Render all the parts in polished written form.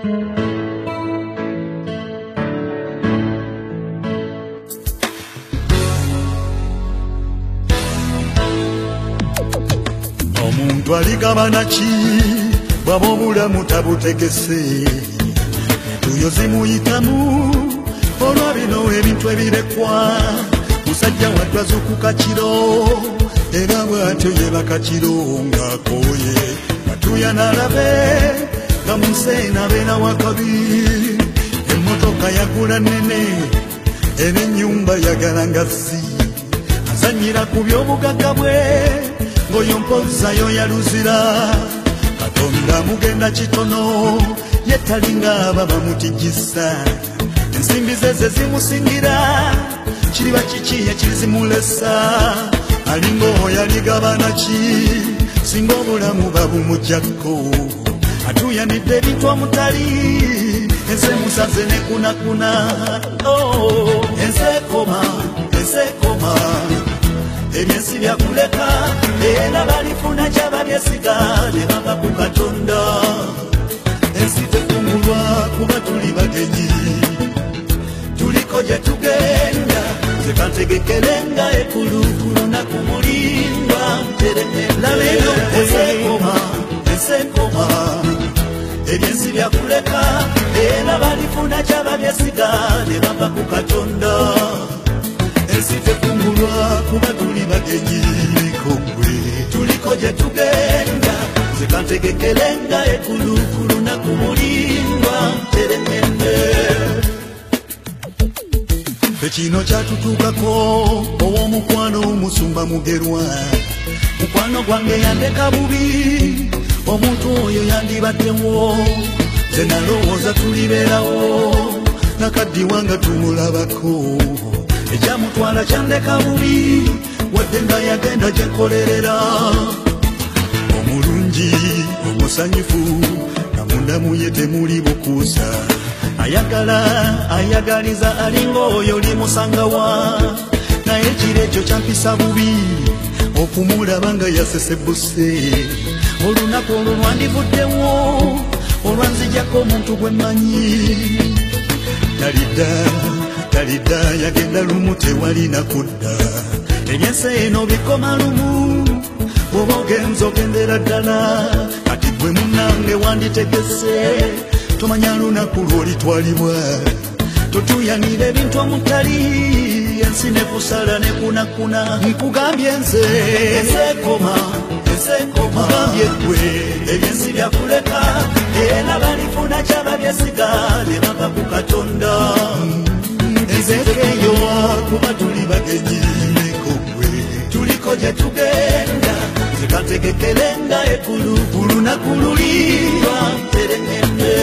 Omuntu aligabana ki bw'aba obulamu tabutegese entuuyo zimuyitamu olwa bino ebintu ebirekwa musajja wadde azuukuka kiro era bw'atyo yebaka kiro ng'akooye atuuya n'alabe nga mu nseena abeera wakabi emmotoka yagula nnene era ennyumba yagala ngazzi azannyira ku by'obugagga bwe ng'oyo mpozayo yaluzira Katonda mugenda kitono yetalinga ababa mutijisa ensimbi ze zimusingira kiriba kiki ekizimulesa alinga oyo aligabana ki singa obulamu babumugyako atuuyanidde ebintu omutali ensi emusaze nekunakuna ensi ekoma ebyensi byakuleka era balifuna kyaba byesiga ne bava ku Katonda ensi tekungulwa kuba tuli bagenyi tuliko gye tugenda tekantegekerenga ekulukulu nakumulindwa lalero ensi ekoma ebyensi byakuleka era balifuna kyaba byesiga ne bava ku Katonda ensi tekungulwa kuba tuli bagenyi likongwe tuliko gye tugenda tekantegekerenga ekulukulu nakumulindwa teremende ekino kyatutuukako ow'omukwano omusumba mugerwa mukwano gwange yandeka bubi omuntu oyo yandibaddewo ze nalowooza tulibeerawo nakaddiwa nga tumulabako ekyamutwala kyandeka bubi wadde nga yagenda gyenkolerera omulungi omusanyufu namundamu ye temuli bukuusa ayagaliza alinga oyo limusangawa naye ekiro ekyo kyampisa bubi okumulaba nga yasesebuse olunaku olwo lwandivuddewo olwanzijako omuntu gwe mmanyi talidda yagenda lumu tewalina kudda ebyensi eno bikoma lumu bw'oba ogenza ogendera ddala kati gwe munnange wanditegese tomanya lunaku lw'olitwalibwa totuuyanira ebintu omutali ensi nekusala nekunakuna nkugambye nze ensi ekoma mugambye ggwe ebyensi byakuleka era balifuna kyaba byesiga ne bava ku Katonda ezekeyo kuba tuli bagenyi nekogwe tuliko gye tugenda zikategekerenga ekulukulu nakululirwa terengende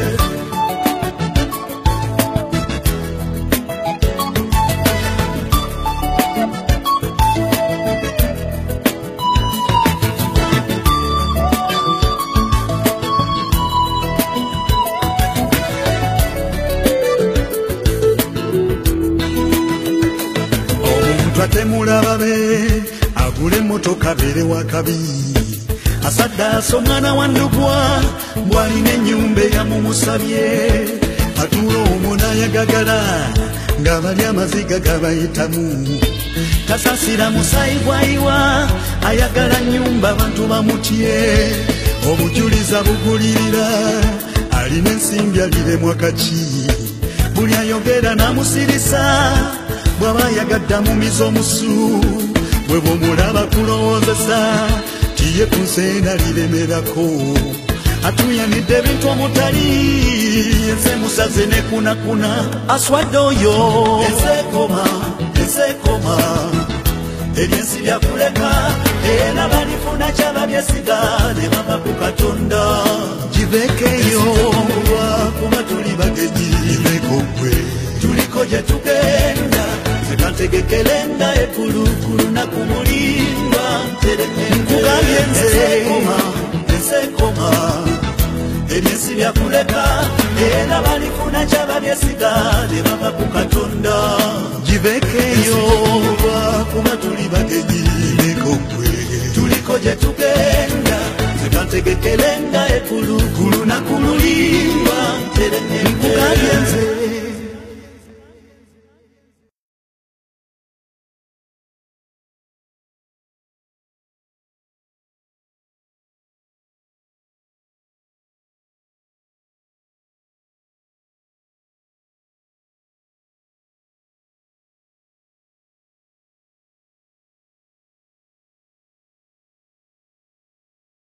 temulababe agule emmotoka beere wakabi asaddaasa omwana wa ndugwa mbwalina ennyumba eyamumusabye atuula omwo n'ayagagala ng'abali amaziga gabayitamu tasaasira musaayi bwayiwa ayagala nnyumba abantu bamutye obujuliza bugulirira alina ensimbi aliremwa kaki buli ayogera n'amusirisa bw'aba yagadda mumiza omusu bwe bw'omulaba kulowoozesa tiye ku nseena liremerako atuuyanidde ebintu omutali ensi musaze nekunakuna aswadde oyo ensi ekoma ebyensi byakuleka era balifuna kyaba byesiga ne bava ku Katonda giveekeyo kuba tuli bagenyi nekogwe tuliko gye tugenda tekantegekerenga ekulukulu nakumulindwa nkugambye nze ensi ekoma ebyensi byakuleka era balifuna kyaba byesiga ne bava ku Katonda giveekeyo kuba tuli bagenyi nekogwe tuliko gye tugenda tekantegekerenga ekulukulu nakumulindwa nkugambye nze